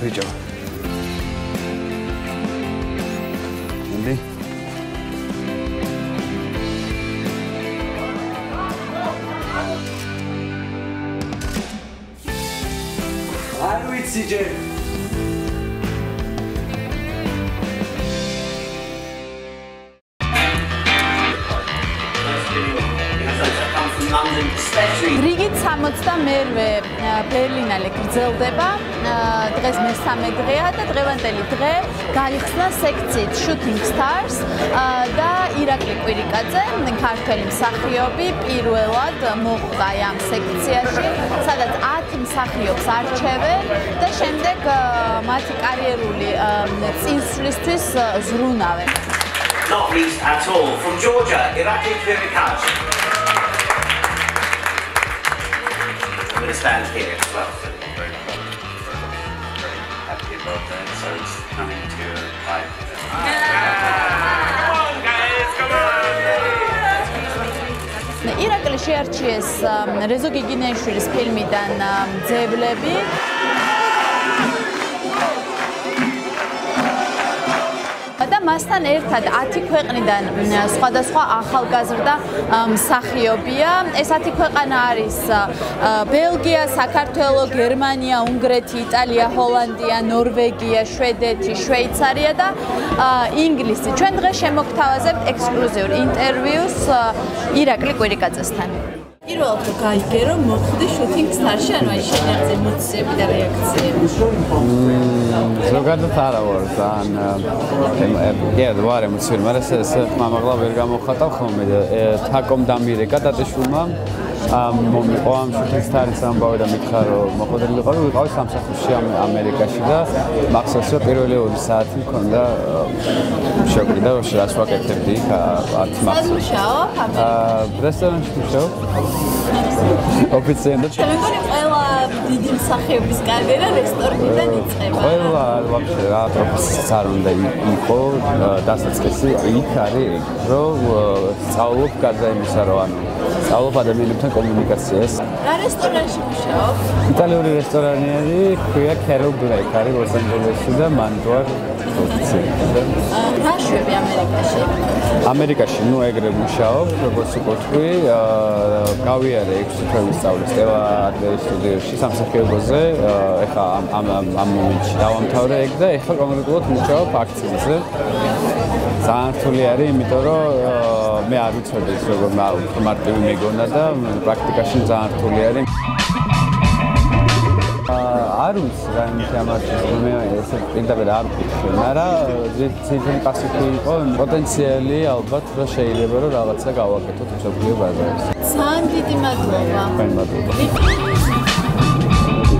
ბიჭო. ნდი. არ ვიცი ჯერ. რიგით 62-ვე ბერლინალე გრძელდება. დღეს მესამე დღეა და დღევანდელი დღე გაიხსნა სექციით Shooting Stars და ირაკლი კვირიკაძე, ქართველი მსახიობი, პირველად მოხვდა ამ სექციაში, სადაც 10 მსახიობს არჩევენ და შემდეგ მათი კარიერული წინსვლისთვის ზრუნავენ. Not least at all from Georgia, Irakli Kvirikadze. I'm going to stand here as well. Happy about that, so it's coming to 5. Come on guys, come on! ირაკლი შეარჩიეს რეზო გიგინეიშვილის ფილმიდან ძებლები. და მასთან ერთად 10 ქვეყნიდან სხვადასხვა ახალგაზრდა მსახიობია. ეს 10 ქვეყანა არის ბელგია, საქართველო, გერმანია, უნგრეთი, იტალია, ჰოლანდია, ნორვეგია, შვედეთი, შვეიცარია და ინგლისი. ჩვენ დღეს შემოგთავაზებთ ექსკლუზიურ ინტერვიუს ირაკლი კვირიკაძესთან. პირველად გაიგე რომ მოხვდი Shooting Stars-ში, ანუ აი შენი ემოციები და რეაქციები. ზოგადად არა ვარ ძალიან ვარ ემოციური, მაგრამ ეს ხმამაღლა ვერ გამოვხატავ ხოლმე და თაკომ დამირეკა ტატიშვილმა მომიყვა ამ Shooting Stars-ის ამბავი და მითხრა რომ მოხდილი ვიყავი სამსახურში ამერიკაში და მახსოვს რომ პირველი 2 საათი მქონდა შოკი და რაც ვაკეთებდი იქ 10 მახსოვს. რესტორანში ვშავ. ოფიციალურად შემეგონი ყველა დიდი მსახიობის კარიერა რესტორნიდან იწყება. ყველა ვაფშე რა პროფესიაც არ უნდა იყო დასაწყისი იქ არის რომ სწავლობ გარდა იმისა რომ ანუ სწავლობ ადამიანებთან კომუნიკაციას. რა რესტორანში ვშავ? იტალიური რესტორანი არის, ქვია Carol Black, არის ლოს-ანჯელესში და მან ვარ ოფიციალურად. რა შვები ამერიკაში? ამერიკაში ნუ ეგრე მუშაობ, როგორც ვთქვი, გავიარე 6 თვე ვისწავლე სტელა ადლერის სტუდიაში სამსახიობოზე, ეხლა ამ მომენტში დავამთავრე ეგ და ეხლა კონკრეტულად მუშაობ აქციაზე. ძალიან რთული არის, იმიტომ რომ მე არ ვიცოდი ის როგორ მარტივი მეგონა და პრაქტიკაში ძალიან რთული არის. არ ვიცი რა იმით ამაშიც მე ესე პირდაპირ არ ვფიქრე, მაგრამ ძირითადი პასუხი იყო პოტენციალი ალბათ რომ შეიძლება რომ რაღაცა გავაკეთოთ მსოფლიო ბაზარზე. ძალიან დიდი მადლობა. მადლობა.